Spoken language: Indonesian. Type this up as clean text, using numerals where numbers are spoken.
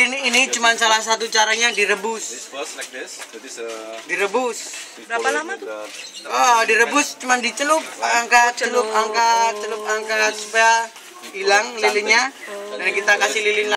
ini cuma salah satu caranya direbus. Direbus. Berapa lama tuh? Oh, direbus cuma dicelup, angkat, celup, angkat, celup, angkat supaya hilang lilinnya. Dan kita kasih lilin